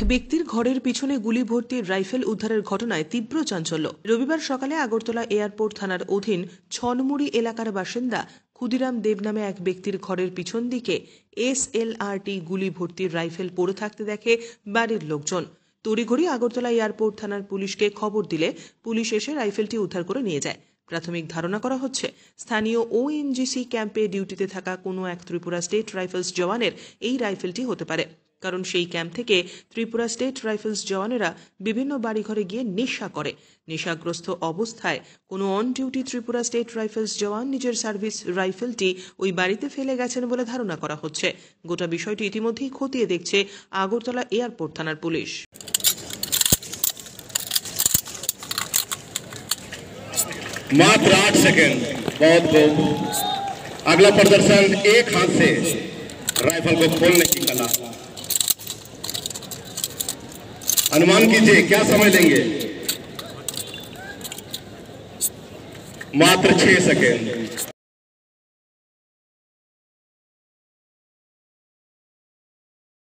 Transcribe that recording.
ব্যক্তির ঘরের পিছনে গুলি ভর্তি রাইফেল উদ্ধারের ঘটনায় তীব্র চাঞ্চল্য। রবিবার সকালে আগরতলা এয়ারপোর্ট থানার অধীন ছনমুড়ি এলাকার বাসিন্দা ক্ষুদিরাম দেব নামে এক ব্যক্তির ঘরের পিছন দিকে SLRT গুলি ভর্তি রাইফেল পড়ে থাকতে দেখে বাড়ির লোকজন। তড়িঘড়ি আগরতলা এয়ারপোর্ট থানার পুলিশকে খবর দিলে পুলিশ এসে রাইফেলটি উদ্ধার করে নিয়ে যায়। প্রাথমিক ধারণা করা হচ্ছে স্থানীয় ONGC ক্যাম্পে ডিউটিতে থাকা কোনো এক ত্রিপুরা স্টেট রাইফেলস জওয়ানের এই রাইফেলটি হতে পারে, কারণ সেই ক্যাম্প থেকে ত্রিপুরা স্টেট রাইফেলস জওয়ানেরা বিভিন্ন বাড়িঘরে গিয়ে নেশা করে। নেশাগ্রস্ত অবস্থায় কোনো on duty Tripura state rifles জওয়ান নিজের সার্ভিস রাইফেলটি ওই বাড়িতে ফেলে গেছেন বলে ধারণা করা হচ্ছে। গোটা বিষয়টি ইতিমধ্যেই খতিয়ে দেখছে আগরতলা এয়ারপোর্ট থানার পুলিশ। मात्र 8 सेकंड, बहुत खूब। अगला प्रदर्शन एक हाथ से राइफल को खोलने की कला। अनुमान कीजिए क्या समय लेंगे? मात्र 6 सेकंड।